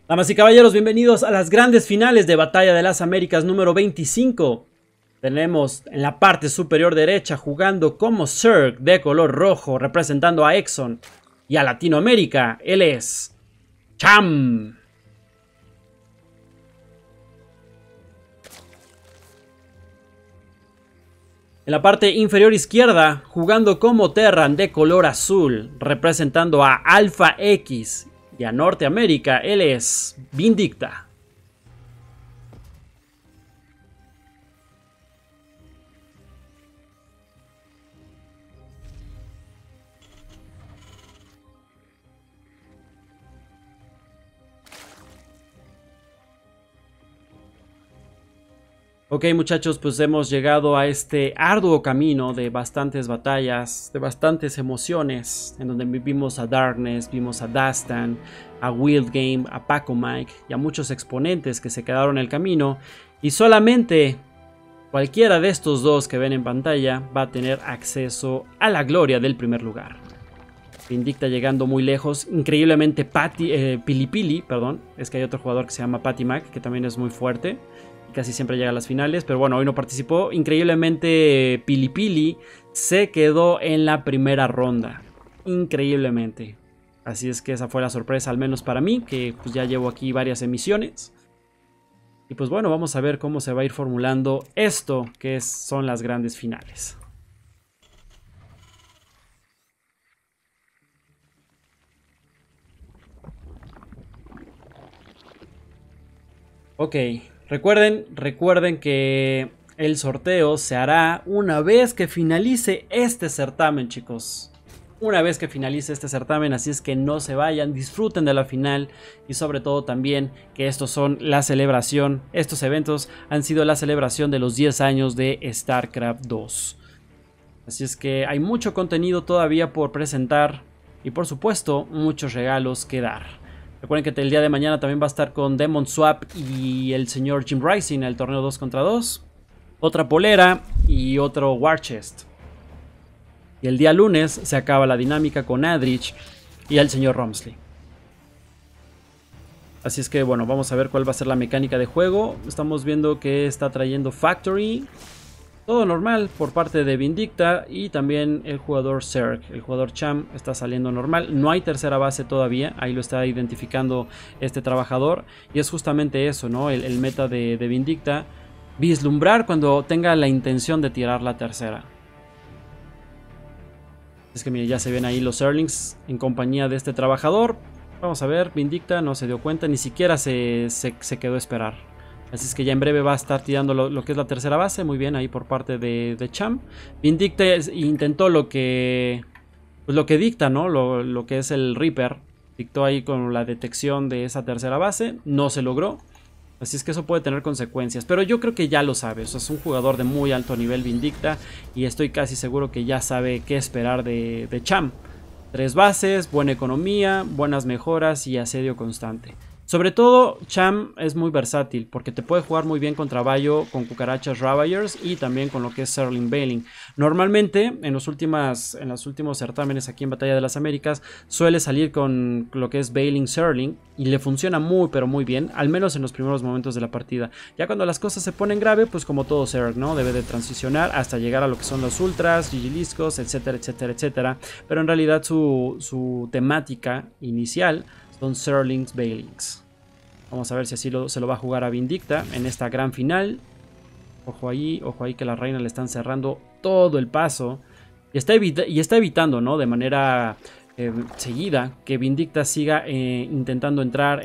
Damas y caballeros, bienvenidos a las grandes finales de Batalla de las Américas número 25. Tenemos en la parte superior derecha jugando como Zerg de color rojo, representando a Exxon y a Latinoamérica. Él es Cham. En la parte inferior izquierda, jugando como Terran de color azul, representando a Alpha X y a Norteamérica, él es Vindicta. Ok, muchachos, pues hemos llegado a este arduo camino de bastantes batallas, de bastantes emociones, en donde vimos a Darkness, vimos a Dastan, a Wild Game, a Paco Mike y a muchos exponentes que se quedaron en el camino, y solamente cualquiera de estos dos que ven en pantalla va a tener acceso a la gloria del primer lugar. Vindicta llegando muy lejos, increíblemente Pilipili, perdón, es que hay otro jugador que se llama Patty Mac, que también es muy fuerte. Casi siempre llega a las finales, pero bueno, hoy no participó. Increíblemente Pilipili se quedó en la primera ronda. Increíblemente. Así es que esa fue la sorpresa, al menos para mí, que pues ya llevo aquí varias emisiones. Y pues bueno, vamos a ver cómo se va a ir formulando esto, que son las grandes finales. Ok. Recuerden que el sorteo se hará una vez que finalice este certamen, chicos. Una vez que finalice este certamen, así es que no se vayan, disfruten de la final y sobre todo también que estos son la celebración, estos eventos han sido la celebración de los 10 años de StarCraft 2. Así es que hay mucho contenido todavía por presentar y por supuesto muchos regalos que dar. Recuerden que el día de mañana también va a estar con Demon Swap y el señor Jim Rising, el torneo 2 contra 2. Otra polera y otro War Chest. Y el día lunes se acaba la dinámica con Adrich y el señor Romsley. Así es que bueno, vamos a ver cuál va a ser la mecánica de juego. Estamos viendo que está trayendo Factory. Todo normal por parte de Vindicta y también el jugador Zerg, el jugador Cham está saliendo normal. No hay tercera base todavía, ahí lo está identificando este trabajador. Y es justamente eso, ¿no? El meta de Vindicta, vislumbrar cuando tenga la intención de tirar la tercera. Es que mire, ya se ven ahí los Zerglings en compañía de este trabajador. Vamos a ver, Vindicta no se dio cuenta, ni siquiera se quedó a esperar. Así es que ya en breve va a estar tirando lo que es la tercera base. Muy bien ahí por parte de Cham. Vindicta intentó lo que dicta, ¿no? Lo que es el Reaper. Dictó ahí con la detección de esa tercera base. No se logró. Así es que eso puede tener consecuencias. Pero yo creo que ya lo sabe. O sea, es un jugador de muy alto nivel Vindicta. Y estoy casi seguro que ya sabe qué esperar de Cham. 3 bases, buena economía, buenas mejoras y asedio constante. Sobre todo, Cham es muy versátil porque te puede jugar muy bien contra Bayo, con cucarachas Ravagers y también con lo que es Zergling Baneling. Normalmente, en los últimos certámenes aquí en Batalla de las Américas, suele salir con lo que es Baneling Zergling y le funciona muy pero muy bien, al menos en los primeros momentos de la partida. Ya cuando las cosas se ponen grave, pues como todo Zerg, ¿no? Debe de transicionar hasta llegar a lo que son los Ultras, Gigiliscos, etcétera, etcétera, etcétera. Pero en realidad su temática inicial son Zerglings Banelings. Vamos a ver si así se lo va a jugar a Vindicta en esta gran final. Ojo ahí que la reina le están cerrando todo el paso. Y está evitando, ¿no? De manera seguida que Vindicta siga intentando entrar.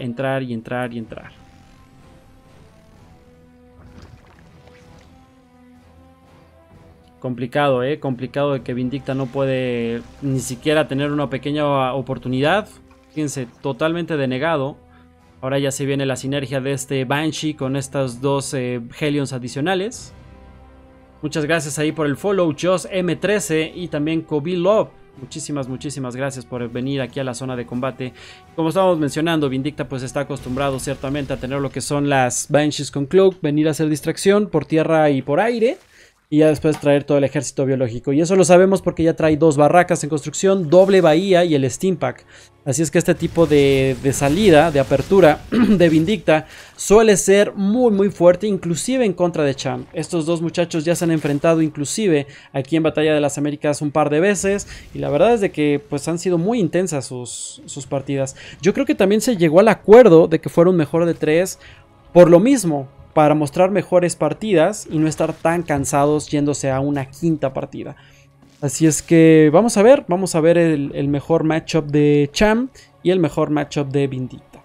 Complicado, complicado de que Vindicta no puede ni siquiera tener una pequeña oportunidad. Fíjense, totalmente denegado. Ahora ya se viene la sinergia de este Banshee con estas dos Hellions adicionales. Muchas gracias ahí por el follow, Joss M13 y también Kobe Love. Muchísimas gracias por venir aquí a la zona de combate. Como estábamos mencionando, Vindicta pues está acostumbrado ciertamente a tener lo que son las Banshees con Cloak, venir a hacer distracción por tierra y por aire. y ya después traer todo el ejército biológico. Y eso lo sabemos porque ya trae 2 barracas en construcción, doble bahía y el Steam Pack. Así es que este tipo de salida, de apertura de Vindicta suele ser muy fuerte, inclusive en contra de Cham. Estos dos muchachos ya se han enfrentado inclusive aquí en Batalla de las Américas un par de veces, y la verdad es de que pues han sido muy intensas sus partidas. Yo creo que también se llegó al acuerdo de que fuera un mejor de 3 por lo mismo, para mostrar mejores partidas y no estar tan cansados yéndose a una quinta partida. Así es que vamos a ver el mejor matchup de Cham y el mejor matchup de Vindicta.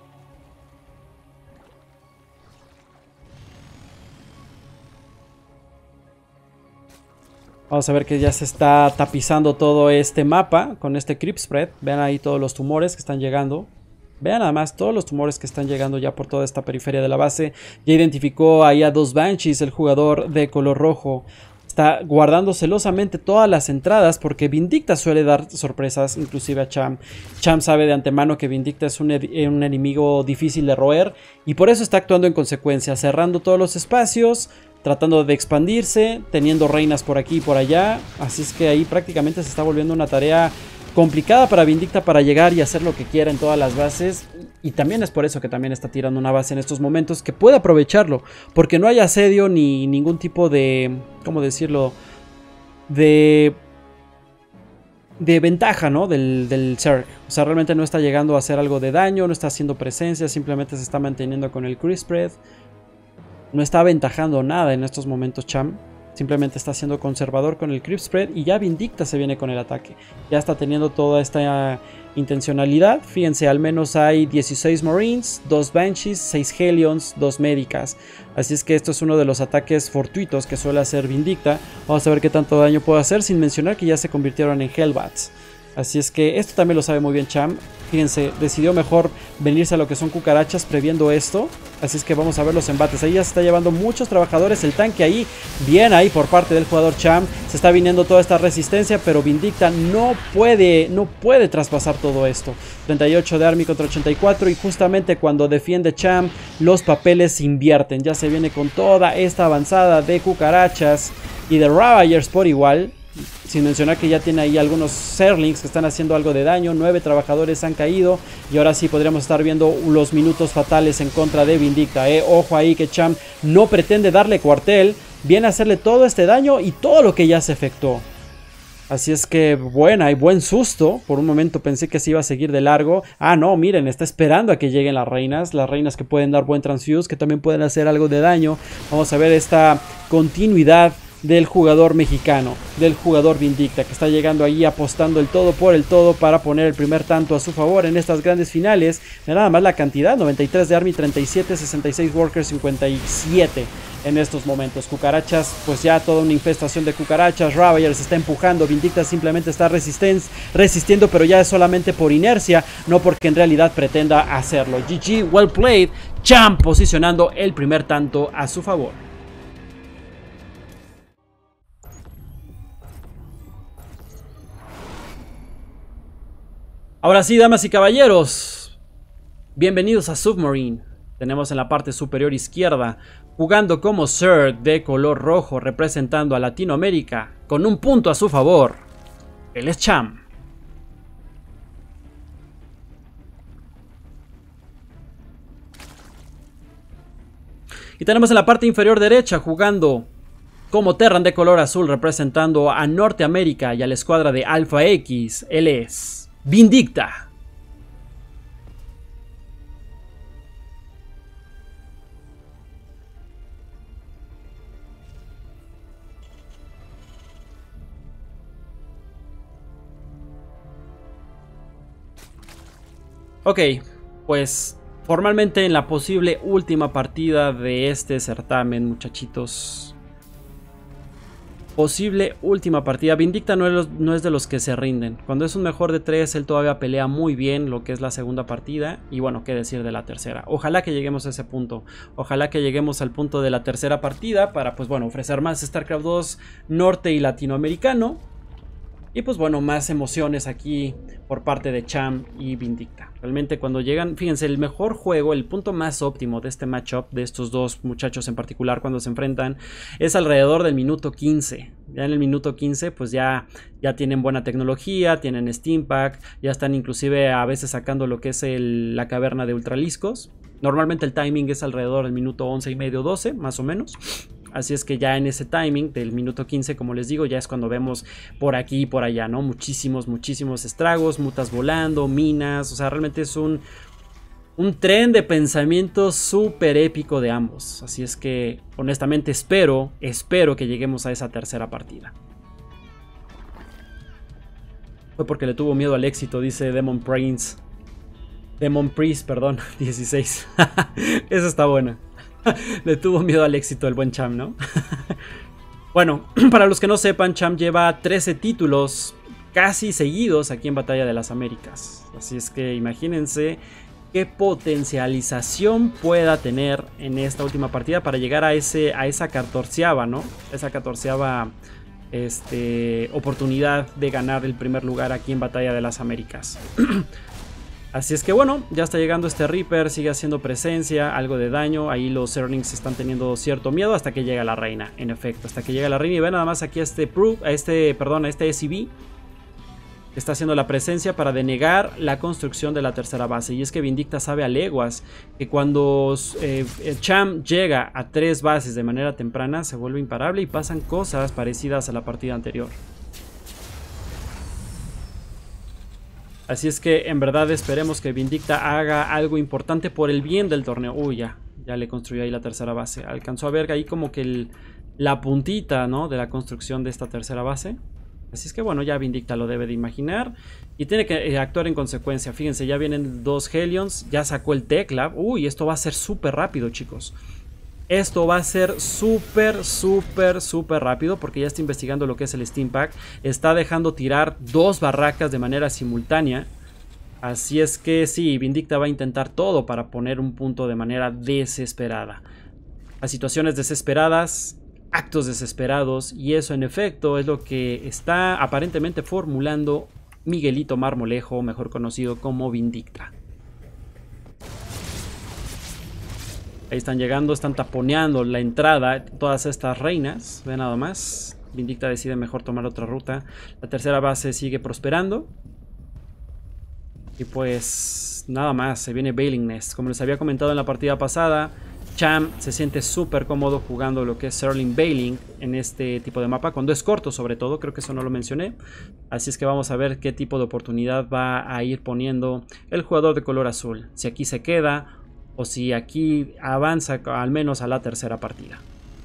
Vamos a ver que ya se está tapizando todo este mapa con este creep spread. Vean ahí todos los tumores que están llegando. Vean nada más todos los tumores que están llegando ya por toda esta periferia de la base. Ya identificó ahí a 2 Banshees, el jugador de color rojo. Está guardando celosamente todas las entradas porque Vindicta suele dar sorpresas inclusive a Cham. Cham sabe de antemano que Vindicta es un enemigo difícil de roer y por eso está actuando en consecuencia, cerrando todos los espacios, tratando de expandirse, teniendo reinas por aquí y por allá. Así es que ahí prácticamente se está volviendo una tarea complicada para Vindicta para llegar y hacer lo que quiera en todas las bases, y también es por eso que también está tirando una base en estos momentos que puede aprovecharlo, porque no hay asedio ni ningún tipo de, ¿cómo decirlo?, de ventaja, ¿no?, del Zerg. O sea, realmente no está llegando a hacer algo de daño, no está haciendo presencia, simplemente se está manteniendo con el creep spread. No está aventajando nada en estos momentos Cham. Simplemente está siendo conservador con el creep spread y ya Vindicta se viene con el ataque. Ya está teniendo toda esta intencionalidad. Fíjense, al menos hay 16 Marines, 2 Banshees, 6 Hellions, 2 médicas. Así es que esto es uno de los ataques fortuitos que suele hacer Vindicta. Vamos a ver qué tanto daño puede hacer, sin mencionar que ya se convirtieron en Hellbats. Así es que esto también lo sabe muy bien Cham. Fíjense, decidió mejor venirse a lo que son cucarachas previendo esto. Así es que vamos a ver los embates. Ahí ya se está llevando muchos trabajadores. El tanque ahí, bien ahí por parte del jugador Cham. Se está viniendo toda esta resistencia, pero Vindicta no puede traspasar todo esto. 38 de Army contra 84 y justamente cuando defiende Cham, los papeles se invierten. Ya se viene con toda esta avanzada de cucarachas y de Ravagers por igual. Sin mencionar que ya tiene ahí algunos Zerglings que están haciendo algo de daño. 9 trabajadores han caído. Y ahora sí podríamos estar viendo los minutos fatales en contra de Vindicta. Ojo ahí que Cham no pretende darle cuartel. Viene a hacerle todo este daño y todo lo que ya se efectuó. Así es que buena y buen susto. Por un momento pensé que se iba a seguir de largo. Ah, no, miren, está esperando a que lleguen las reinas. Las reinas que pueden dar buen transfuse, que también pueden hacer algo de daño. Vamos a ver esta continuidad del jugador mexicano, del jugador Vindicta, que está llegando ahí apostando el todo por el todo para poner el primer tanto a su favor en estas grandes finales. Nada más la cantidad, 93 de Army, 37, 66 Workers, 57 en estos momentos. Cucarachas, pues ya toda una infestación de cucarachas. Ravagers está empujando, Vindicta simplemente está resistiendo, pero ya es solamente por inercia, no porque en realidad pretenda hacerlo. GG, well played. Cham posicionando el primer tanto a su favor. Ahora sí, damas y caballeros, bienvenidos a Submarine. Tenemos en la parte superior izquierda, jugando como Zerg de color rojo, representando a Latinoamérica, con un punto a su favor. Él es Cham. Y tenemos en la parte inferior derecha, jugando como Terran de color azul, representando a Norteamérica y a la escuadra de Alpha X. Él es Vindicta. Ok, pues formalmente en la posible última partida de este certamen, muchachitos. Posible última partida. Vindicta no es de los que se rinden. Cuando es un mejor de 3, él todavía pelea muy bien lo que es la segunda partida. Y bueno, qué decir de la tercera. Ojalá que lleguemos a ese punto. Ojalá que lleguemos al punto de la tercera partida para, pues bueno, ofrecer más StarCraft 2 norte y latinoamericano. Y pues bueno, más emociones aquí por parte de Cham y Vindicta. Realmente cuando llegan, fíjense, el mejor juego, el punto más óptimo de este matchup, de estos dos muchachos en particular cuando se enfrentan, es alrededor del minuto 15. Ya en el minuto 15 pues ya tienen buena tecnología, tienen Steam Pack, ya están inclusive a veces sacando lo que es la caverna de Ultraliscos. Normalmente el timing es alrededor del minuto 11 y medio, 12 más o menos. Así es que ya en ese timing del minuto 15, como les digo, ya es cuando vemos por aquí y por allá, ¿no? Muchísimos estragos, mutas volando, minas. O sea, realmente es un tren de pensamiento súper épico de ambos. Así es que, honestamente, espero que lleguemos a esa tercera partida. Fue porque le tuvo miedo al éxito, dice Demon Priest, perdón, 16. Esa está buena. Le tuvo miedo al éxito el buen Cham, ¿no? Bueno, para los que no sepan, Cham lleva 13 títulos casi seguidos aquí en Batalla de las Américas. Así es que imagínense qué potencialización pueda tener en esta última partida para llegar a esa 14ª, ¿no? Esa 14ª oportunidad de ganar el primer lugar aquí en Batalla de las Américas. Así es que bueno, ya está llegando este Reaper, sigue haciendo presencia, algo de daño. Ahí los Zerlings están teniendo cierto miedo hasta que llega la reina, en efecto, hasta que llega la reina. Y ven nada más aquí a este SCV que está haciendo la presencia para denegar la construcción de la tercera base. Y es que Vindicta sabe a leguas que cuando Cham llega a 3 bases de manera temprana se vuelve imparable y pasan cosas parecidas a la partida anterior. Así es que en verdad esperemos que Vindicta haga algo importante por el bien del torneo. Uy, ya le construyó ahí la tercera base. Alcanzó a ver ahí como que la puntita, ¿no?, de la construcción de esta tercera base. Así es que bueno, ya Vindicta lo debe de imaginar y tiene que actuar en consecuencia. Fíjense, ya vienen 2 Hellions, ya sacó el Tech-Lab. Uy, esto va a ser súper rápido, chicos. Esto va a ser súper rápido porque ya está investigando lo que es el Steam Pack. Está dejando tirar 2 barracas de manera simultánea. Así es que sí, Vindicta va a intentar todo para poner un punto de manera desesperada. Las situaciones desesperadas, actos desesperados, y eso en efecto es lo que está aparentemente formulando Miguelito Marmolejo, mejor conocido como Vindicta. Ahí están llegando, están taponeando la entrada todas estas reinas. Ve nada más. Vindicta decide mejor tomar otra ruta. La tercera base sigue prosperando. Y pues nada más, se viene Baling Nest. Como les había comentado en la partida pasada, Cham se siente súper cómodo jugando lo que es Zerling Baling en este tipo de mapa. Cuando es corto sobre todo, creo que eso no lo mencioné. Así es que vamos a ver qué tipo de oportunidad va a ir poniendo el jugador de color azul. Si aquí se queda o si aquí avanza al menos a la tercera partida.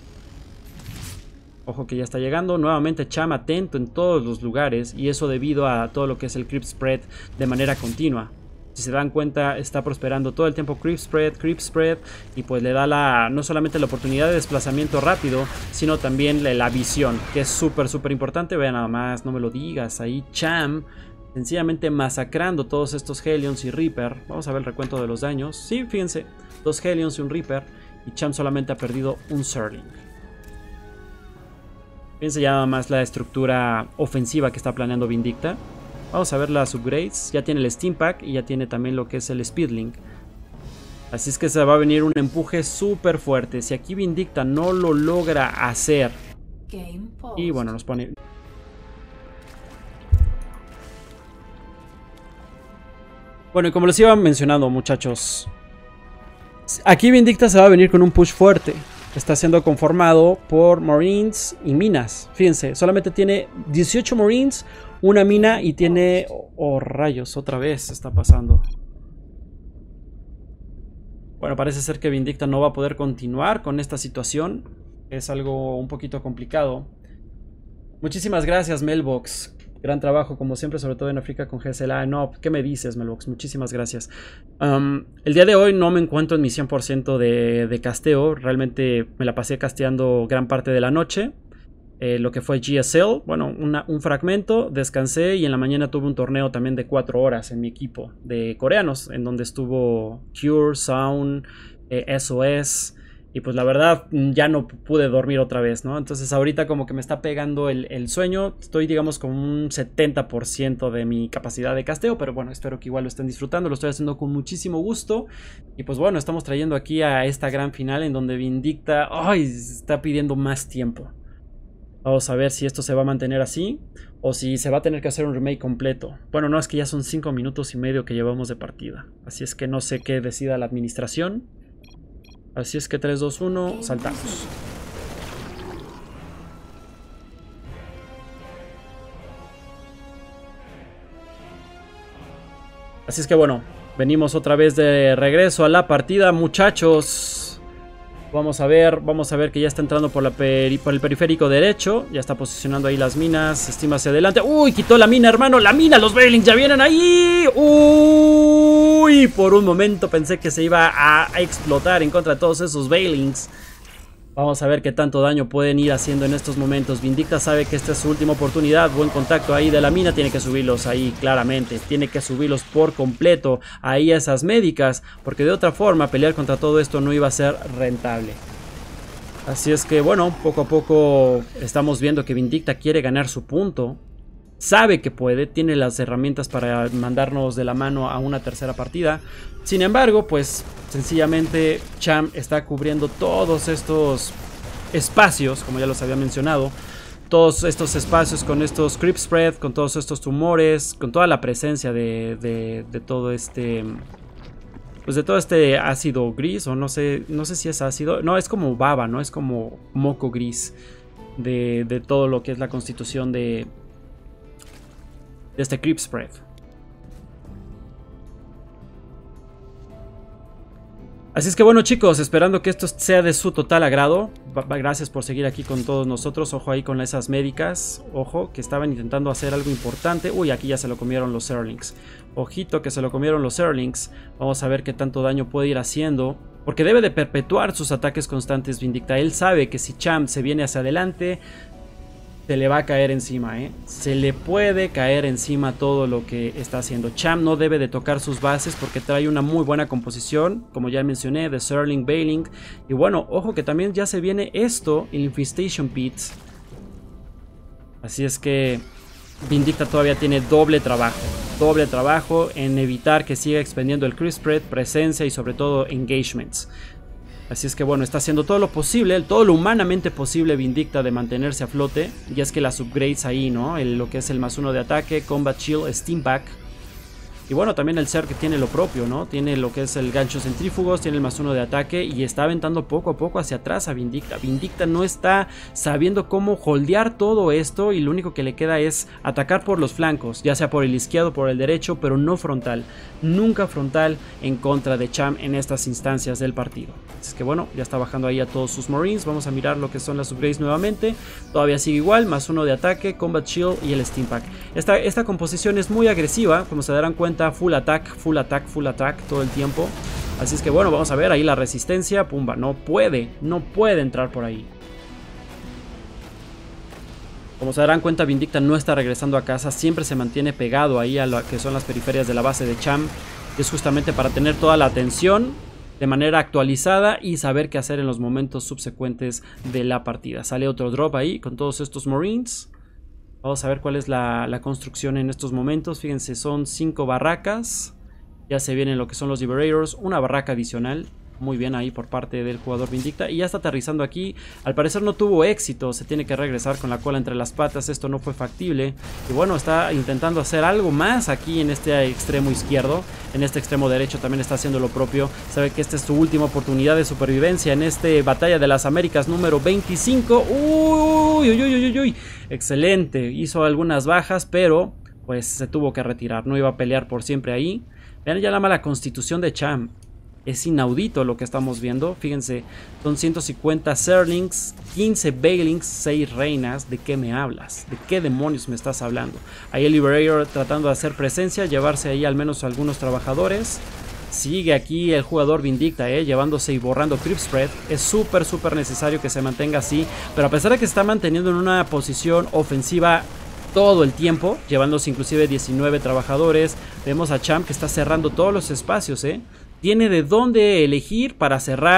Ojo que ya está llegando. Nuevamente Cham atento en todos los lugares. Y eso debido a todo lo que es el creep spread de manera continua. Si se dan cuenta, está prosperando todo el tiempo creep spread. Y pues le da no solamente la oportunidad de desplazamiento rápido, sino también la visión, que es súper importante. Vean nada más, no me lo digas. Ahí Cham sencillamente masacrando todos estos Hellions y Reaper. Vamos a ver el recuento de los daños. Sí, fíjense, 2 Hellions y un Reaper. Y Cham solamente ha perdido un Zerling. Fíjense ya nada más la estructura ofensiva que está planeando Vindicta. Vamos a ver las upgrades. Ya tiene el Steam Pack y ya tiene también lo que es el Speedlink. Así es que se va a venir un empuje súper fuerte. Si aquí Vindicta no lo logra hacer. Y bueno, nos pone... Bueno, y como les iba mencionando, muchachos, aquí Vindicta se va a venir con un push fuerte. Está siendo conformado por Marines y minas. Fíjense, solamente tiene 18 Marines, una mina y tiene... Oh, rayos, otra vez está pasando. Bueno, parece ser que Vindicta no va a poder continuar con esta situación. Es algo un poquito complicado. Muchísimas gracias, Melbox. Gran trabajo, como siempre, sobre todo en África con GSLA. No, ¿qué me dices, Melbox? Muchísimas gracias. El día de hoy no me encuentro en mi 100% de casteo. Realmente me la pasé casteando gran parte de la noche. Lo que fue GSL, bueno, un fragmento, descansé y en la mañana tuve un torneo también de 4 horas en mi equipo de coreanos, en donde estuvo Cure, Sound, SOS, Y pues la verdad ya no pude dormir otra vez, ¿no? Entonces ahorita como que me está pegando el sueño. Estoy digamos con un 70% de mi capacidad de casteo. Pero bueno, espero que igual lo estén disfrutando. Lo estoy haciendo con muchísimo gusto. Y pues bueno, estamos trayendo aquí a esta gran final en donde Vindicta está pidiendo más tiempo. Vamos a ver si esto se va a mantener así o si se va a tener que hacer un remake completo. Bueno, no, es que ya son 5 minutos y medio que llevamos de partida. Así es que no sé qué decida la administración. Así es que 3, 2, 1, saltamos. Así es que bueno, venimos otra vez de regreso a la partida, muchachos. Vamos a ver que ya está entrando por el periférico derecho. Ya está posicionando ahí las minas. Estima hacia adelante. ¡Uy! Quitó la mina, hermano. ¡La mina! ¡Los Veilings ya vienen ahí! ¡Uy! Por un momento pensé que se iba a explotar en contra de todos esos Veilings. Vamos a ver qué tanto daño pueden ir haciendo en estos momentos. Vindicta sabe que esta es su última oportunidad. Buen contacto ahí de la mina. Tiene que subirlos ahí, claramente. Tiene que subirlos por completo ahí a esas médicas. Porque de otra forma, pelear contra todo esto no iba a ser rentable. Así es que, bueno, poco a poco estamos viendo que Vindicta quiere ganar su punto. Sabe que puede, tiene las herramientas para mandarnos de la mano a una tercera partida. Sin embargo, pues sencillamente Cham está cubriendo todos estos espacios, como ya los había mencionado. Todos estos espacios con estos creep spread, con todos estos tumores, con toda la presencia de todo este... Pues de todo este ácido gris, o no sé si es ácido. No, es como baba, ¿no? Es como moco gris de todo lo que es la constitución de este creep spread. Así es que bueno, chicos, esperando que esto sea de su total agrado. Gracias por seguir aquí con todos nosotros. Ojo ahí con esas médicas. Ojo, que estaban intentando hacer algo importante. Uy, aquí ya se lo comieron los Zerlings. Ojito que se lo comieron los Zerlings. Vamos a ver qué tanto daño puede ir haciendo. Porque debe de perpetuar sus ataques constantes Vindicta. Él sabe que si Cham se viene hacia adelante, se le va a caer encima, ¿eh? Se le puede caer encima todo lo que está haciendo. Cham no debe de tocar sus bases porque trae una muy buena composición, como ya mencioné, de Zerling, Veiling. Y bueno, ojo que también ya se viene esto, el Infestation Pits. Así es que Vindicta todavía tiene doble trabajo en evitar que siga expendiendo el creep spread, presencia y sobre todo engagements. Así es que bueno, está haciendo todo lo posible, todo lo humanamente posible Vindicta de mantenerse a flote. Y es que las upgrades ahí, ¿no? Lo que es el +1 de ataque, Combat Shield, Steam Pack. Y bueno, también el Zerg que tiene lo propio, ¿no? Tiene lo que es el gancho centrífugos, tiene el +1 de ataque y está aventando poco a poco hacia atrás a Vindicta. Vindicta no está sabiendo cómo holdear todo esto y lo único que le queda es atacar por los flancos, ya sea por el izquierdo o por el derecho, pero no frontal. Nunca frontal en contra de Cham en estas instancias del partido. Así es que bueno, ya está bajando ahí a todos sus Marines. Vamos a mirar lo que son las upgrades nuevamente. Todavía sigue igual, +1 de ataque, Combat Shield y el Steam Pack. Esta composición es muy agresiva, como se darán cuenta. Full attack, full attack, full attack todo el tiempo. Así es que bueno, vamos a ver ahí la resistencia. Pumba, no puede entrar por ahí. Como se darán cuenta, Vindicta no está regresando a casa. Siempre se mantiene pegado ahí a lo que son las periferias de la base de Cham. Es justamente para tener toda la atención de manera actualizada y saber qué hacer en los momentos subsecuentes de la partida. Sale otro drop ahí con todos estos Marines. Vamos a ver cuál es la construcción en estos momentos. Fíjense, son 5 barracas. Ya se vienen lo que son los Liberators. Una barraca adicional. Muy bien ahí por parte del jugador Vindicta. Y ya está aterrizando aquí. Al parecer no tuvo éxito. Se tiene que regresar con la cola entre las patas. Esto no fue factible. Y bueno, está intentando hacer algo más aquí en este extremo izquierdo. En este extremo derecho también está haciendo lo propio. Sabe que esta es su última oportunidad de supervivencia en este Batalla de las Américas número 25. ¡Uy, uy, uy, uy, uy! Excelente. Hizo algunas bajas, pero pues se tuvo que retirar. No iba a pelear por siempre ahí. Vean ya la mala constitución de Cham. Es inaudito lo que estamos viendo. Fíjense, son 150 Zerlings, 15 Veilings, 6 reinas. ¿De qué me hablas? ¿De qué demonios me estás hablando? Ahí el Liberator tratando de hacer presencia, llevarse ahí al menos algunos trabajadores. Sigue aquí el jugador Vindicta, llevándose y borrando creep spread. Es súper necesario que se mantenga así. Pero a pesar de que se está manteniendo en una posición ofensiva todo el tiempo, llevándose inclusive 19 trabajadores, vemos a Cham que está cerrando todos los espacios, Tiene de dónde elegir para cerrar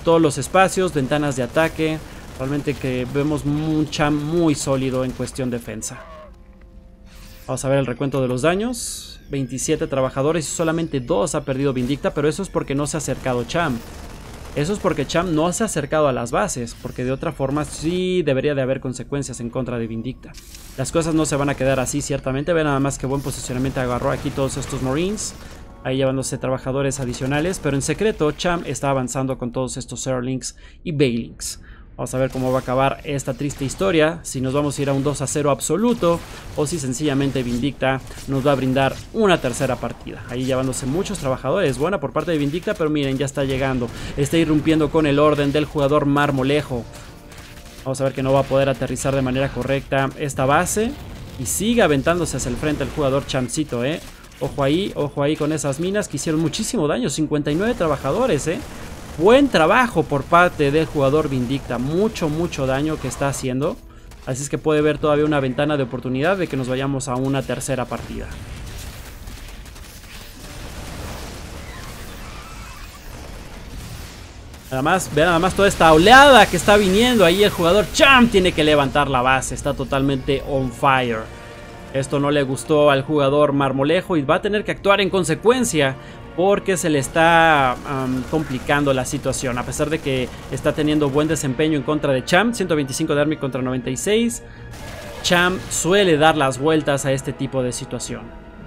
todos los espacios, ventanas de ataque. Realmente que vemos un Cham muy sólido en cuestión defensa. Vamos a ver el recuento de los daños. 27 trabajadores y solamente 2 ha perdido Vindicta, pero eso es porque no se ha acercado Cham. Eso es porque Cham no se ha acercado a las bases, porque de otra forma sí debería de haber consecuencias en contra de Vindicta. Las cosas no se van a quedar así, ciertamente. Vean nada más que buen posicionamiento agarró aquí todos estos Marines, ahí llevándose trabajadores adicionales, pero en secreto Cham está avanzando con todos estos Zerglings y Banelings. Vamos a ver cómo va a acabar esta triste historia, si nos vamos a ir a un 2-0 absoluto o si sencillamente Vindicta nos va a brindar una tercera partida. Ahí llevándose muchos trabajadores, buena por parte de Vindicta, pero miren, ya está llegando, está irrumpiendo con el orden del jugador Marmolejo. Vamos a ver que no va a poder aterrizar de manera correcta esta base y sigue aventándose hacia el frente el jugador Chamcito, ojo ahí con esas minas que hicieron muchísimo daño, 59 trabajadores, Buen trabajo por parte del jugador Vindicta. Mucho daño que está haciendo. Así es que puede ver todavía una ventana de oportunidad de que nos vayamos a una tercera partida. Vean nada más toda esta oleada que está viniendo. Ahí el jugador Cham tiene que levantar la base. Está totalmente on fire. Esto no le gustó al jugador Marmolejo y va a tener que actuar en consecuencia, porque se le está complicando la situación. A pesar de que está teniendo buen desempeño en contra de Cham, 125 de army contra 96, Cham suele dar las vueltas a este tipo de situación.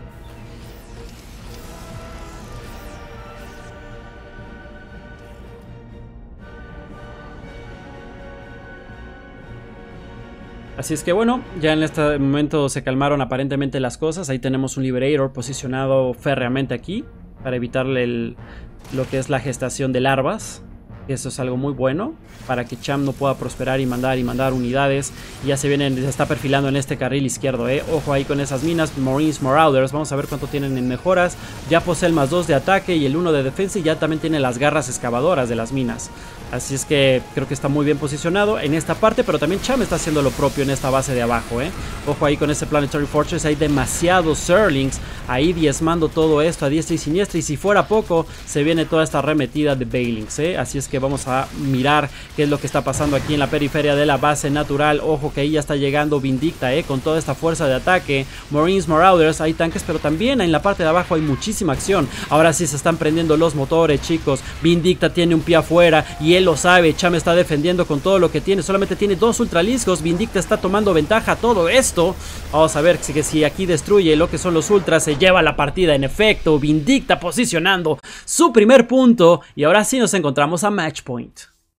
Así es que bueno, ya en este momento se calmaron aparentemente las cosas. Ahí tenemos un Liberator posicionado férreamente aquí para evitarle lo que es la gestación de larvas. Eso es algo muy bueno para que Cham no pueda prosperar y mandar unidades. Y ya se está perfilando en este carril izquierdo, Ojo ahí con esas minas, Marines Marauders. Vamos a ver cuánto tienen en mejoras. Ya posee el +2 de ataque y el 1 de defensa. Y ya también tiene las garras excavadoras de las minas. Así es que creo que está muy bien posicionado en esta parte, pero también Cham está haciendo lo propio en esta base de abajo, Ojo ahí con ese Planetary Fortress, hay demasiados Zerglings ahí diezmando todo esto a diestra y siniestra, y si fuera poco, se viene toda esta arremetida de Banelings, Así es que vamos a mirar qué es lo que está pasando aquí en la periferia de la base natural. Ojo que ahí ya está llegando Vindicta, con toda esta fuerza de ataque. Marines Marauders, hay tanques, pero también en la parte de abajo hay muchísima acción. Ahora sí se están prendiendo los motores, chicos. Vindicta tiene un pie afuera y él lo sabe. Cham está defendiendo con todo lo que tiene. Solamente tiene 2 ultraliscos. Vindicta está tomando ventaja a todo esto. Vamos a ver si aquí destruye lo que son los ultras, se lleva la partida. En efecto, Vindicta posicionando su primer punto. Y ahora sí nos encontramos a match point.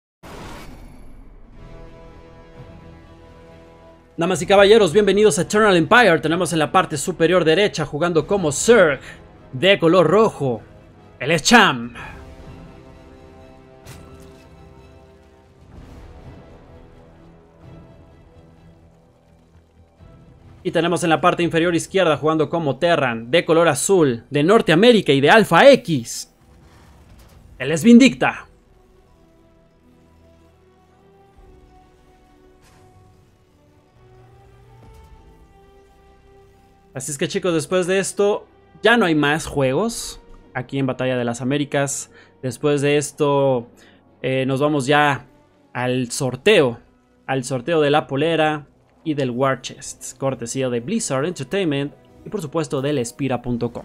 Damas y caballeros, bienvenidos a Eternal Empire. Tenemos en la parte superior derecha jugando como Zerg de color rojo. Él es Cham. Y tenemos en la parte inferior izquierda jugando como Terran, de color azul, de Norteamérica y de Alpha X. Él es Vindicta. Así es que chicos, después de esto ya no hay más juegos aquí en Batalla de las Américas. Después de esto nos vamos ya al sorteo de la polera y del War Chest, cortesía de Blizzard Entertainment y por supuesto del Espira.com.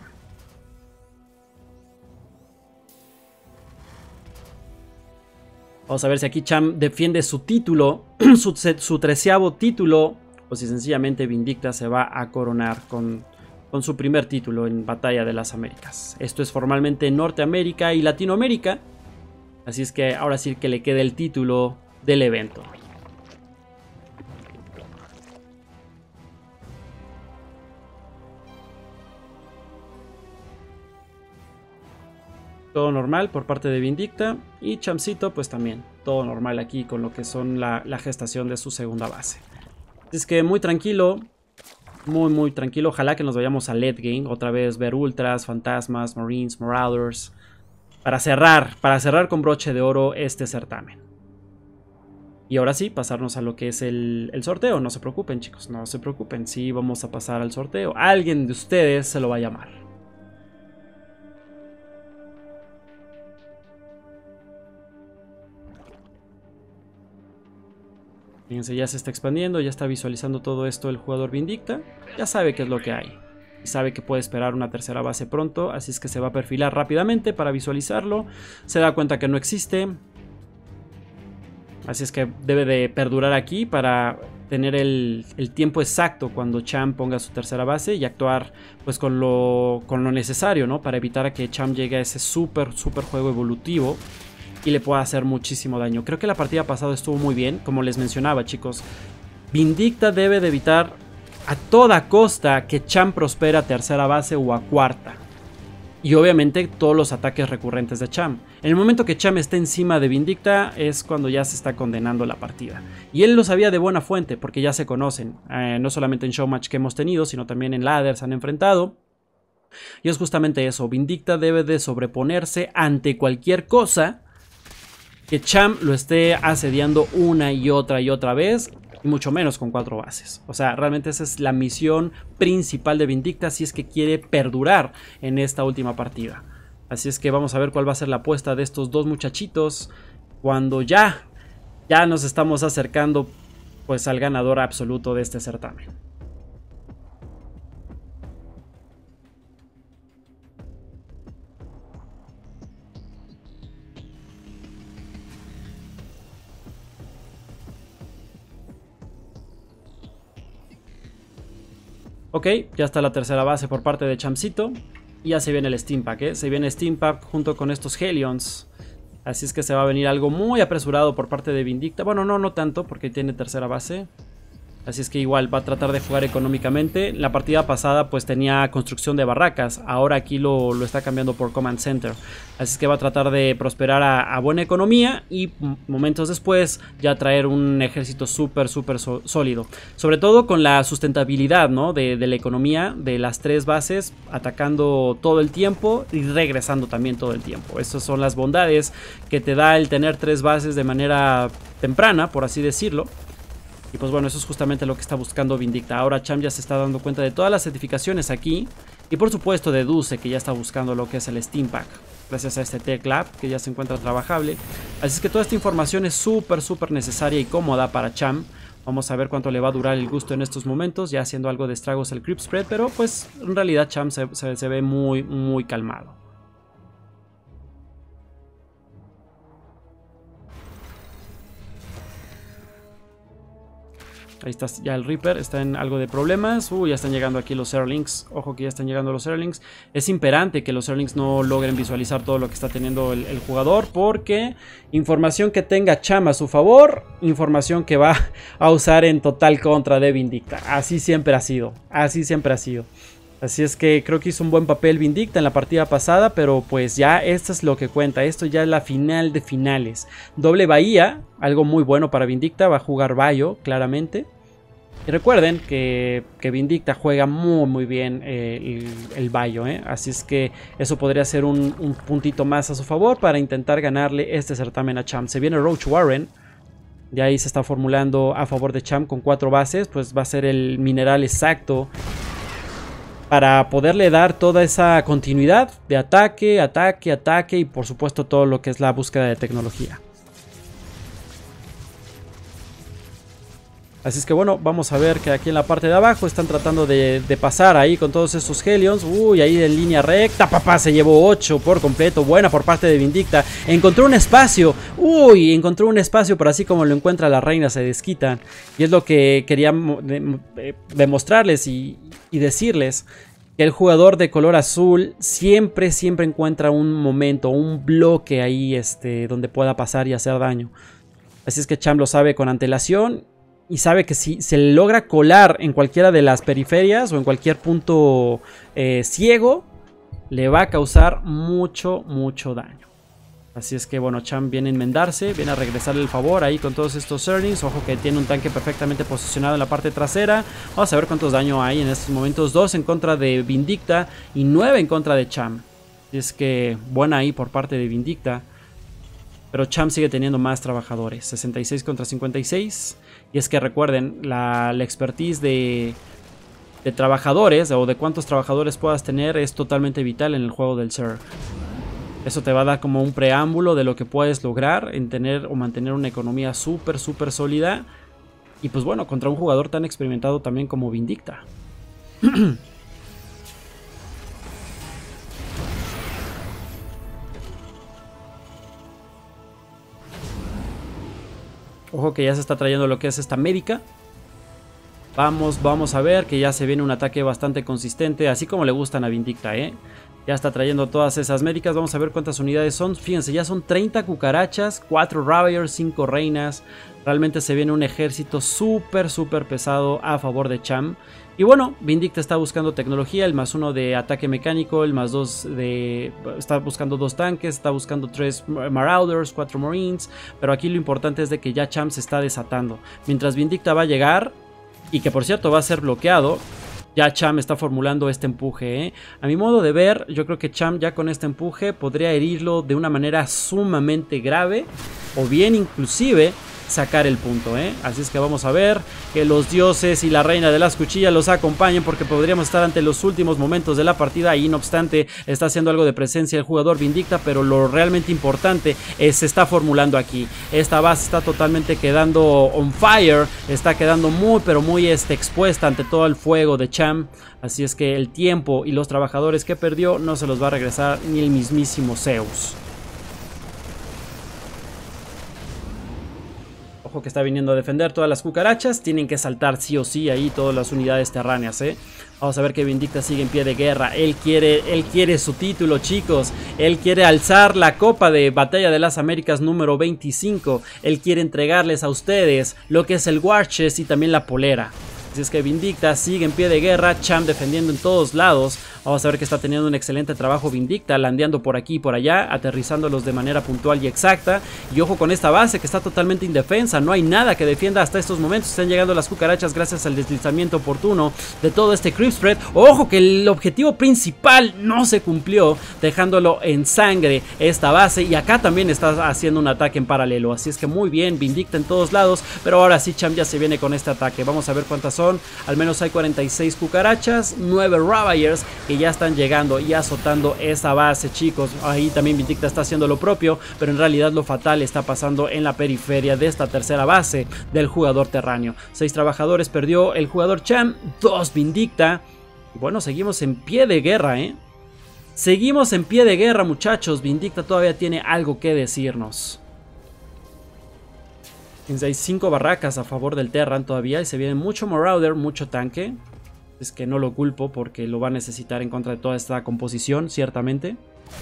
Vamos a ver si aquí Cham defiende su título, su 13º título, o si sencillamente Vindicta se va a coronar con su primer título en Batalla de las Américas. Esto es formalmente Norteamérica y Latinoamérica, así es que ahora sí que le queda el título del evento. Todo normal por parte de Vindicta. Y Chamcito pues también todo normal aquí con lo que son la gestación de su segunda base. Es que muy tranquilo. Muy tranquilo. Ojalá que nos vayamos a late game. Otra vez ver ultras, fantasmas, marines, marauders. Para cerrar con broche de oro este certamen. Y ahora sí, pasarnos a lo que es el sorteo. No se preocupen chicos, no se preocupen. Sí, vamos a pasar al sorteo. Alguien de ustedes se lo va a llamar. Fíjense, ya se está expandiendo, ya está visualizando todo esto el jugador Vindicta. Ya sabe qué es lo que hay. Y sabe que puede esperar una tercera base pronto. Así es que se va a perfilar rápidamente para visualizarlo. Se da cuenta que no existe. Así es que debe de perdurar aquí para tener el tiempo exacto cuando Cham ponga su tercera base y actuar pues con lo necesario, ¿no? Para evitar a que Cham llegue a ese súper juego evolutivo y le pueda hacer muchísimo daño. Creo que la partida pasada estuvo muy bien, como les mencionaba, chicos. Vindicta debe de evitar a toda costa que Cham prospere a tercera base o a cuarta. Y obviamente todos los ataques recurrentes de Cham. En el momento que Cham esté encima de Vindicta es cuando ya se está condenando la partida. Y él lo sabía de buena fuente porque ya se conocen. No solamente en Showmatch que hemos tenido, sino también en Ladder se han enfrentado. Y es justamente eso. Vindicta debe de sobreponerse ante cualquier cosa que Cham lo esté asediando una y otra vez. Y mucho menos con 4 bases. O sea, realmente esa es la misión principal de Vindicta si es que quiere perdurar en esta última partida. Así es que vamos a ver cuál va a ser la apuesta de estos dos muchachitos cuando ya nos estamos acercando pues al ganador absoluto de este certamen. Ok, ya está la tercera base por parte de Chamcito. Y ya se viene el Steam Pack, ¿eh? Se viene Steam Pack junto con estos Hellions. Así es que se va a venir algo muy apresurado por parte de Vindicta. Bueno, no tanto porque tiene tercera base. Así es que igual va a tratar de jugar económicamente. La partida pasada pues tenía construcción de barracas. Ahora aquí lo está cambiando por Command Center. Así es que va a tratar de prosperar a buena economía. Y momentos después ya traer un ejército súper sólido. Sobre todo con la sustentabilidad, ¿no? de la economía de las 3 bases. Atacando todo el tiempo y regresando también todo el tiempo. Esas son las bondades que te da el tener 3 bases de manera temprana, por así decirlo. Y pues bueno, eso es justamente lo que está buscando Vindicta. Ahora Cham ya se está dando cuenta de todas las certificaciones aquí. Y por supuesto de Dulce, que ya está buscando lo que es el Steam Pack. Gracias a este Tech Lab, que ya se encuentra trabajable. Así es que toda esta información es súper necesaria y cómoda para Cham. Vamos a ver cuánto le va a durar el gusto en estos momentos. Ya haciendo algo de estragos el Creep Spread. Pero pues en realidad Cham se ve muy calmado. Ahí está ya el Reaper, está en algo de problemas. Ya están llegando aquí los Zerglings. Ojo que ya están llegando los Zerglings. Es imperante que los Zerglings no logren visualizar todo lo que está teniendo el jugador. Porque información que tenga Cham a su favor, información que va a usar en total contra de Vindicta. Así siempre ha sido. Así siempre ha sido. Así es que creo que hizo un buen papel Vindicta en la partida pasada, pero pues ya esto es lo que cuenta. Esto ya es la final de finales. Doble Bahía, algo muy bueno para Vindicta. Va a jugar Bayo, claramente. Y recuerden que Vindicta juega muy bien el Bayo, ¿eh? Así es que eso podría ser un puntito más a su favor para intentar ganarle este certamen a Cham. Se viene Roach Warren. De ahí se está formulando a favor de Cham con 4 bases. Pues va a ser el mineral exacto para poderle dar toda esa continuidad de ataque y por supuesto todo lo que es la búsqueda de tecnología. Así es que bueno, vamos a ver que aquí en la parte de abajo están tratando de pasar ahí con todos estos Hellions. Ahí en línea recta, papá, se llevó 8 por completo. Buena por parte de Vindicta. Encontró un espacio. Encontró un espacio, pero así como lo encuentra la reina se desquitan. Y es lo que quería demostrarles y decirles. Que el jugador de color azul siempre encuentra un momento, un bloque ahí donde pueda pasar y hacer daño. Así es que Cham lo sabe con antelación. Y sabe que si se logra colar en cualquiera de las periferias o en cualquier punto ciego, le va a causar mucho daño. Así es que bueno, Cham viene a enmendarse, viene a regresarle el favor ahí con todos estos Zerglings. Ojo que tiene un tanque perfectamente posicionado en la parte trasera. Vamos a ver cuántos daño hay en estos momentos. 2 en contra de Vindicta y 9 en contra de Cham. Así es que buena ahí por parte de Vindicta. Pero Cham sigue teniendo más trabajadores. 66 contra 56. Y es que recuerden, la expertise de trabajadores o de cuántos trabajadores puedas tener es totalmente vital en el juego del Zerg. Eso te va a dar como un preámbulo de lo que puedes lograr en tener o mantener una economía súper sólida Y pues bueno, contra un jugador tan experimentado también como Vindicta. Ojo que ya se está trayendo lo que es esta médica. Vamos a ver que ya se viene un ataque bastante consistente, así como le gustan a Vindicta, ¿eh? Ya está trayendo todas esas médicas. Vamos a ver cuántas unidades son. Fíjense, ya son 30 cucarachas, 4 Ravagers, 5 reinas. Realmente se viene un ejército súper pesado a favor de Cham. Y bueno, Vindicta está buscando tecnología, el +1 de ataque mecánico, el +2 de... Está buscando 2 tanques, está buscando 3 Marauders, 4 Marines. Pero aquí lo importante es de que ya Cham se está desatando. Mientras Vindicta va a llegar, y que por cierto va a ser bloqueado, ya Cham está formulando este empuje, ¿eh? A mi modo de ver, yo creo que Cham ya con este empuje podría herirlo de una manera sumamente grave, o bien inclusive sacar el punto, ¿eh? Así es que vamos a ver que los dioses y la reina de las cuchillas los acompañen, porque podríamos estar ante los últimos momentos de la partida. Y no obstante, está haciendo algo de presencia el jugador Vindicta, pero lo realmente importante se está formulando aquí. Esta base está totalmente quedando on fire, está quedando muy pero muy expuesta ante todo el fuego de Cham. Así es que el tiempo y los trabajadores que perdió no se los va a regresar ni el mismísimo Zeus. Ojo que está viniendo a defender todas las cucarachas. Tienen que saltar sí o sí ahí todas las unidades terráneas, ¿eh? Vamos a ver que Vindicta sigue en pie de guerra. Él quiere su título, chicos. Él quiere alzar la Copa de Batalla de las Américas número 25. Él quiere entregarles a ustedes lo que es el War Chest y también la polera. Así es que Vindicta sigue en pie de guerra, Cham defendiendo en todos lados. Vamos a ver que está teniendo un excelente trabajo Vindicta, landeando por aquí y por allá, aterrizándolos de manera puntual y exacta. Y ojo con esta base que está totalmente indefensa, no hay nada que defienda hasta estos momentos. Están llegando las cucarachas gracias al deslizamiento oportuno de todo este creep spread. Ojo que el objetivo principal no se cumplió, dejándolo en sangre esta base. Y acá también está haciendo un ataque en paralelo, así es que muy bien, Vindicta en todos lados. Pero ahora sí Cham ya se viene con este ataque. Vamos a ver cuántas son. Al menos hay 46 cucarachas, 9 Ravagers que ya están llegando y azotando esa base, chicos. Ahí también Vindicta está haciendo lo propio, pero en realidad lo fatal está pasando en la periferia de esta tercera base del jugador terráneo. 6 trabajadores perdió el jugador Cham, 2 Vindicta. Y bueno, seguimos en pie de guerra, ¿eh? Seguimos en pie de guerra, muchachos. Vindicta todavía tiene algo que decirnos. Hay 5 barracas a favor del Terran todavía y se viene mucho Marauder, mucho tanque. Es que no lo culpo porque lo va a necesitar en contra de toda esta composición, ciertamente.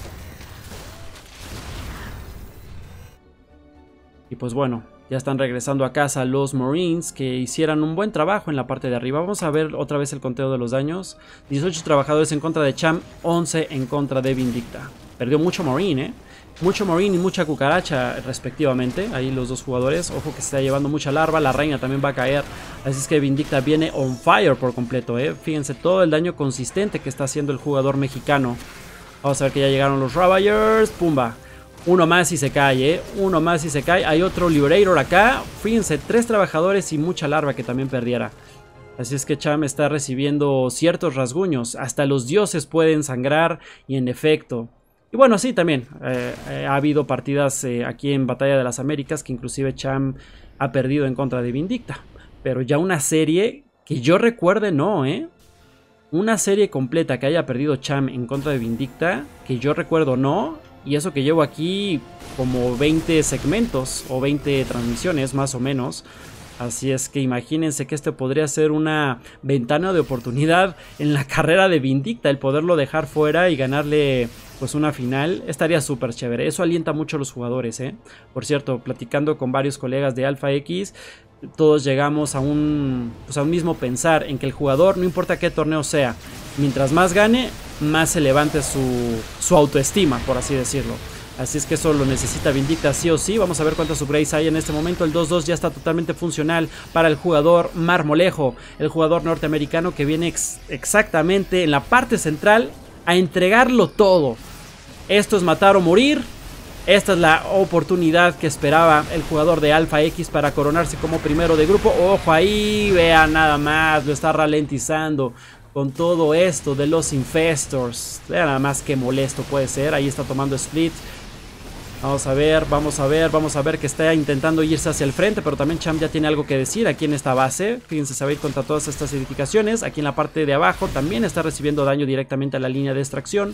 Y pues bueno, ya están regresando a casa los Marines que hicieran un buen trabajo en la parte de arriba. Vamos a ver otra vez el conteo de los daños. 18 trabajadores en contra de Cham, 11 en contra de Vindicta. Perdió mucho Marine, ¿eh? Mucho Marine y mucha cucaracha respectivamente. Ahí los dos jugadores. Ojo que se está llevando mucha larva. La reina también va a caer. Así es que Vindicta viene on fire por completo, ¿eh? Fíjense todo el daño consistente que está haciendo el jugador mexicano. Vamos a ver que ya llegaron los Ravagers. Pumba. Uno más y se cae, ¿eh? Uno más y se cae. Hay otro Liberator acá. Fíjense, 3 trabajadores y mucha larva que también perdiera. Así es que Cham está recibiendo ciertos rasguños. Hasta los dioses pueden sangrar. Y en efecto... Y bueno, sí, también ha habido partidas aquí en Batalla de las Américas que inclusive Cham ha perdido en contra de Vindicta. Pero ya una serie que yo recuerde no, ¿eh? Una serie completa que haya perdido Cham en contra de Vindicta, que yo recuerdo no. Y eso que llevo aquí como 20 segmentos o 20 transmisiones más o menos. Así es que imagínense que este podría ser una ventana de oportunidad en la carrera de Vindicta. El poderlo dejar fuera y ganarle pues una final estaría súper chévere. Eso alienta mucho a los jugadores, ¿eh? Por cierto, platicando con varios colegas de Alpha X, todos llegamos a un mismo pensar en que el jugador, no importa qué torneo sea, mientras más gane, más se levante su autoestima, por así decirlo. Así es que eso lo necesita Vindicta sí o sí. Vamos a ver cuántos upgrades hay en este momento. El 2-2 ya está totalmente funcional para el jugador Marmolejo, el jugador norteamericano que viene exactamente en la parte central a entregarlo todo. Esto es matar o morir. Esta es la oportunidad que esperaba el jugador de Alpha X para coronarse como primero de grupo. Ojo ahí, vean nada más, lo está ralentizando con todo esto de los Infestors. Vean nada más qué molesto puede ser. Ahí está tomando split. Vamos a ver, vamos a ver, vamos a ver que está intentando irse hacia el frente, pero también Cham ya tiene algo que decir aquí en esta base. Fíjense, se va a ir contra todas estas edificaciones. Aquí en la parte de abajo también está recibiendo daño directamente a la línea de extracción.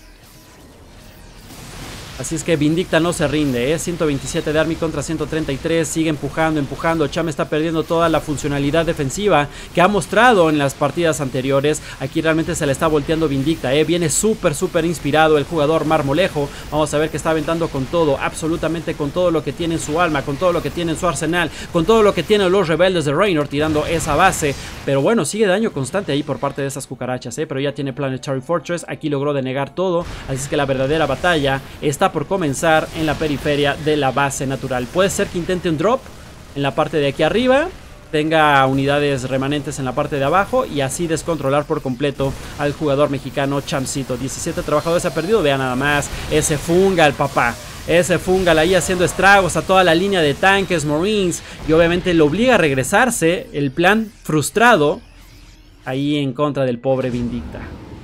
Así es que Vindicta no se rinde, ¿eh? 127 de Army contra 133, sigue empujando, empujando. Cham está perdiendo toda la funcionalidad defensiva que ha mostrado en las partidas anteriores. Aquí realmente se le está volteando Vindicta, ¿eh? Viene súper inspirado el jugador Marmolejo. Vamos a ver que está aventando con todo, absolutamente con todo lo que tiene en su alma, con todo lo que tiene en su arsenal, con todo lo que tienen los rebeldes de Raynor tirando esa base. Pero bueno, sigue daño constante ahí por parte de esas cucarachas, ¿eh? Pero ya tiene Planetary Fortress, aquí logró denegar todo. Así es que la verdadera batalla está por comenzar en la periferia de la base natural. Puede ser que intente un drop en la parte de aquí arriba, tenga unidades remanentes en la parte de abajo y así descontrolar por completo al jugador mexicano Chamcito. 17 trabajadores ha perdido, vean nada más, ese Fungal, papá. Ese Fungal ahí haciendo estragos a toda la línea de tanques, Marines, y obviamente lo obliga a regresarse. El plan frustrado ahí en contra del pobre Vindicta.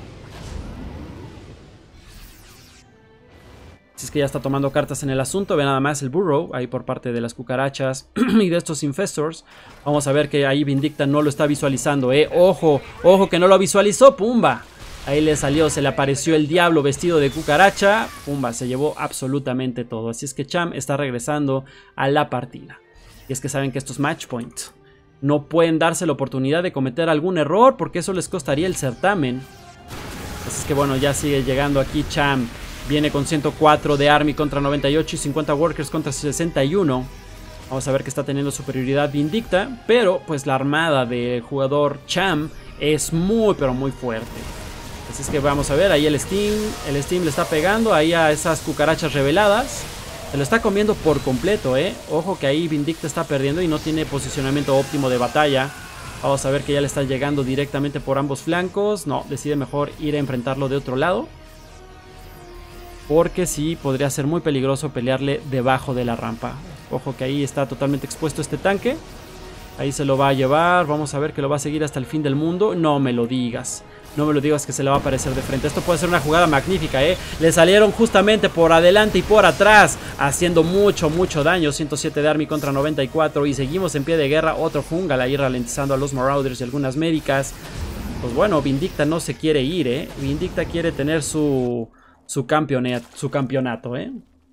Es que ya está tomando cartas en el asunto. Ve nada más el burrow ahí por parte de las cucarachas y de estos infestors. Vamos a ver que ahí Vindicta no lo está visualizando, ojo, ojo que no lo visualizó. Pumba, ahí le salió, se le apareció el diablo vestido de cucaracha. Pumba, se llevó absolutamente todo. Así es que Cham está regresando a la partida. Y es que saben que esto es match point, no pueden darse la oportunidad de cometer algún error porque eso les costaría el certamen. Así es que bueno, ya sigue llegando aquí Cham. Viene con 104 de Army contra 98 y 50 Workers contra 61. Vamos a ver que está teniendo superioridad Vindicta, pero pues la armada del jugador Cham es muy pero muy fuerte. Así es que vamos a ver, ahí el Steam le está pegando ahí a esas cucarachas reveladas. Se lo está comiendo por completo, Ojo que ahí Vindicta está perdiendo y no tiene posicionamiento óptimo de batalla. Vamos a ver que ya le está llegando directamente por ambos flancos. No, decide mejor ir a enfrentarlo de otro lado, porque sí, podría ser muy peligroso pelearle debajo de la rampa. Ojo que ahí está totalmente expuesto este tanque. Ahí se lo va a llevar. Vamos a ver que lo va a seguir hasta el fin del mundo. No me lo digas. No me lo digas que se le va a aparecer de frente. Esto puede ser una jugada magnífica, Le salieron justamente por adelante y por atrás, haciendo mucho daño. 107 de Army contra 94. Y seguimos en pie de guerra. Otro Fungal ahí ralentizando a los Marauders y algunas médicas. Pues bueno, Vindicta no se quiere ir, Vindicta quiere tener su campeonato,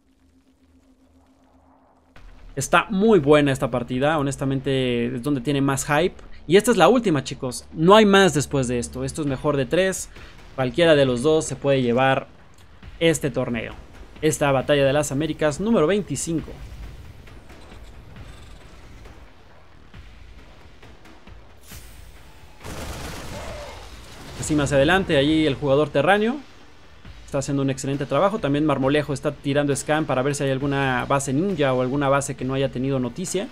Está muy buena esta partida, honestamente es donde tiene más hype. Y esta es la última, chicos, no hay más después de esto. Esto es mejor de 3, cualquiera de los dos se puede llevar este torneo. Esta batalla de las Américas número 25. Así más adelante, allí el jugador terráneo está haciendo un excelente trabajo. También Marmolejo está tirando scan para ver si hay alguna base ninja o alguna base que no haya tenido noticia.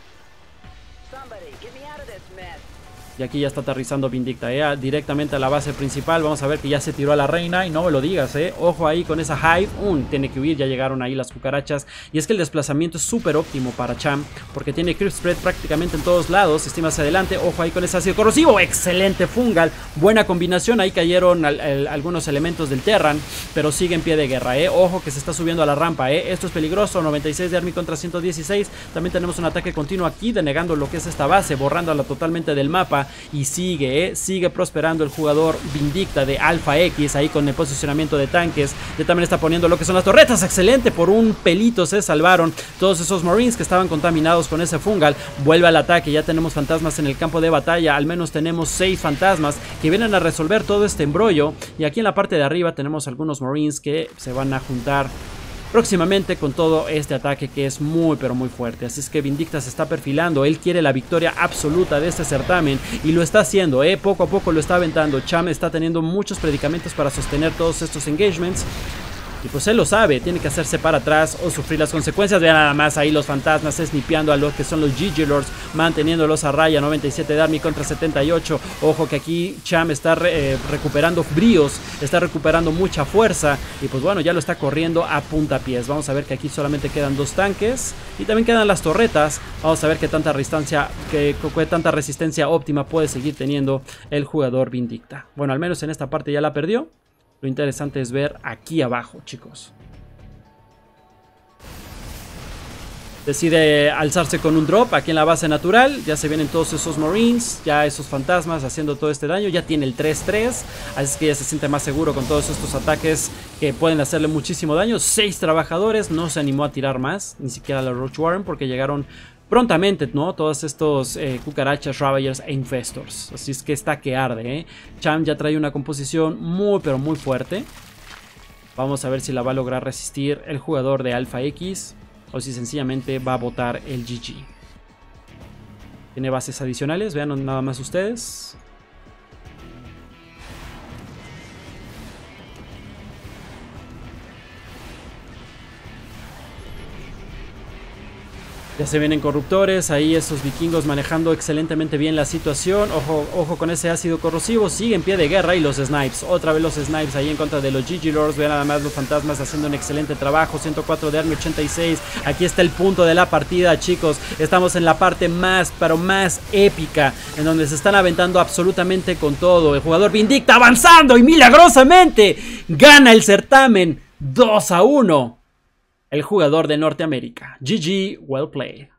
Y aquí ya está aterrizando Vindicta, directamente a la base principal. Vamos a ver que ya se tiró a la reina y no me lo digas, Ojo ahí con esa hive. Tiene que huir, ya llegaron ahí las cucarachas. Y es que el desplazamiento es súper óptimo para Cham, porque tiene creep spread prácticamente en todos lados. Estima hacia adelante, ojo ahí con ese ácido corrosivo. Excelente Fungal, buena combinación. Ahí cayeron algunos elementos del Terran, pero sigue en pie de guerra, Ojo que se está subiendo a la rampa, Esto es peligroso. 96 de Army contra 116. También tenemos un ataque continuo aquí, denegando lo que es esta base, borrándola totalmente del mapa. Y sigue, sigue prosperando el jugador Vindicta de Alpha X, ahí con el posicionamiento de tanques. Ya también está poniendo lo que son las torretas. Excelente, por un pelito se salvaron todos esos Marines que estaban contaminados con ese Fungal. Vuelve al ataque, ya tenemos fantasmas en el campo de batalla. Al menos tenemos 6 fantasmas que vienen a resolver todo este embrollo. Y aquí en la parte de arriba tenemos algunos Marines que se van a juntar próximamente con todo este ataque que es muy pero muy fuerte. Así es que Vindicta se está perfilando, él quiere la victoria absoluta de este certamen y lo está haciendo, poco a poco lo está aventando. Cham está teniendo muchos predicamentos para sostener todos estos engagements. Y pues él lo sabe, tiene que hacerse para atrás o sufrir las consecuencias. Vean nada más ahí los fantasmas snipeando a los que son los GG-Lords, manteniéndolos a raya. 97 de Army contra 78. Ojo que aquí Cham está recuperando bríos, está recuperando mucha fuerza. Y pues bueno, ya lo está corriendo a puntapiés. Vamos a ver que aquí solamente quedan 2 tanques y también quedan las torretas. Vamos a ver qué tanta resistencia óptima puede seguir teniendo el jugador Vindicta. Bueno, al menos en esta parte ya la perdió. Lo interesante es ver aquí abajo, chicos. decide alzarse con un drop aquí en la base natural. Ya se vienen todos esos Marines, ya esos fantasmas haciendo todo este daño. Ya tiene el 3-3, así es que ya se siente más seguro con todos estos ataques que pueden hacerle muchísimo daño. 6 trabajadores, no se animó a tirar más, ni siquiera la Roach Warren, porque llegaron prontamente, ¿no? Todos estos cucarachas, Ravagers e Infestors. Así es que está que arde, ¿eh? Cham ya trae una composición muy, pero muy fuerte. Vamos a ver si la va a lograr resistir el jugador de Alpha X, o si sencillamente va a botar el GG. Tiene bases adicionales, vean nada más ustedes. Ya se vienen corruptores, ahí esos vikingos manejando excelentemente bien la situación. Ojo, ojo con ese ácido corrosivo, sigue en pie de guerra y los snipes. Otra vez los snipes ahí en contra de los GG Lords. Vean nada más los fantasmas haciendo un excelente trabajo. 104 de army, 86. Aquí está el punto de la partida, chicos. Estamos en la parte más, pero más épica, en donde se están aventando absolutamente con todo. El jugador Vindicta avanzando y milagrosamente gana el certamen 2-1. El jugador de Norteamérica. GG, well played.